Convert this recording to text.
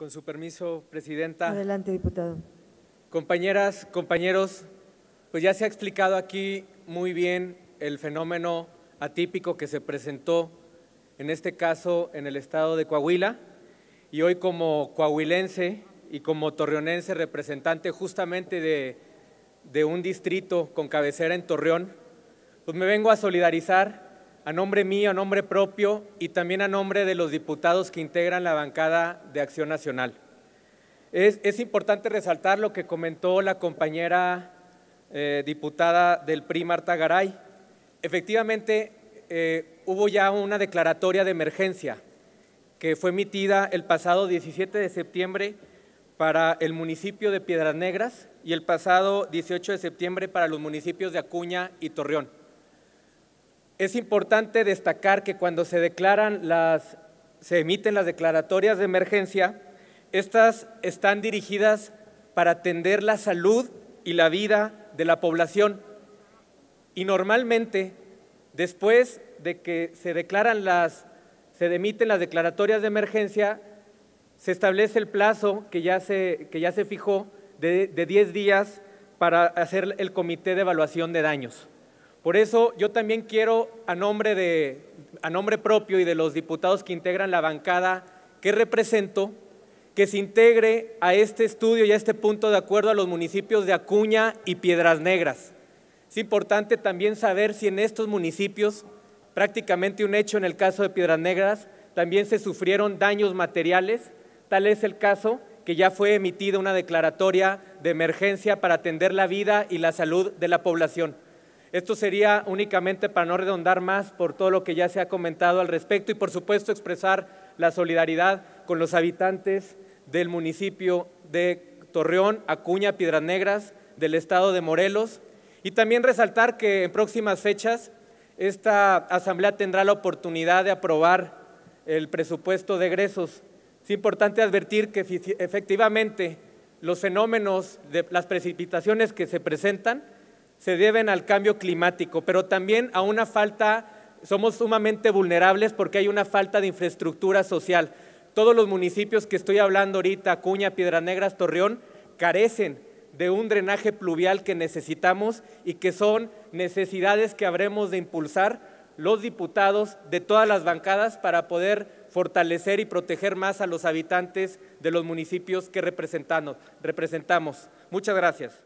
Con su permiso, Presidenta. Adelante, diputado. Compañeras, compañeros, pues ya se ha explicado aquí muy bien el fenómeno atípico que se presentó, en este caso, en el estado de Coahuila, y hoy como coahuilense y como torreonense, representante justamente de un distrito con cabecera en Torreón, pues me vengo a solidarizar a nombre mío, a nombre propio y también a nombre de los diputados que integran la bancada de Acción Nacional. Es importante resaltar lo que comentó la compañera diputada del PRI, Marta Garay. Efectivamente, hubo ya una declaratoria de emergencia que fue emitida el pasado 17 de septiembre para el municipio de Piedras Negras y el pasado 18 de septiembre para los municipios de Acuña y Torreón. Es importante destacar que cuando se emiten las declaratorias de emergencia, estas están dirigidas para atender la salud y la vida de la población. Y normalmente, después de que se emiten las declaratorias de emergencia, se establece el plazo que ya se fijó de 10 días para hacer el comité de evaluación de daños. Por eso yo también quiero, a nombre propio y de los diputados que integran la bancada que represento, que se integre a este estudio y a este punto de acuerdo a los municipios de Acuña y Piedras Negras. Es importante también saber si en estos municipios, prácticamente un hecho en el caso de Piedras Negras, también se sufrieron daños materiales. Tal es el caso que ya fue emitida una declaratoria de emergencia para atender la vida y la salud de la población. Esto sería únicamente para no redundar más por todo lo que ya se ha comentado al respecto y, por supuesto, expresar la solidaridad con los habitantes del municipio de Torreón, Acuña, Piedras Negras, del estado de Morelos, y también resaltar que en próximas fechas esta asamblea tendrá la oportunidad de aprobar el presupuesto de egresos. Es importante advertir que efectivamente los fenómenos de las precipitaciones que se presentan se deben al cambio climático, pero también a una falta, somos sumamente vulnerables porque hay una falta de infraestructura social. Todos los municipios que estoy hablando ahorita, Acuña, Piedras Negras, Torreón, carecen de un drenaje pluvial que necesitamos y que son necesidades que habremos de impulsar los diputados de todas las bancadas para poder fortalecer y proteger más a los habitantes de los municipios que representamos. Muchas gracias.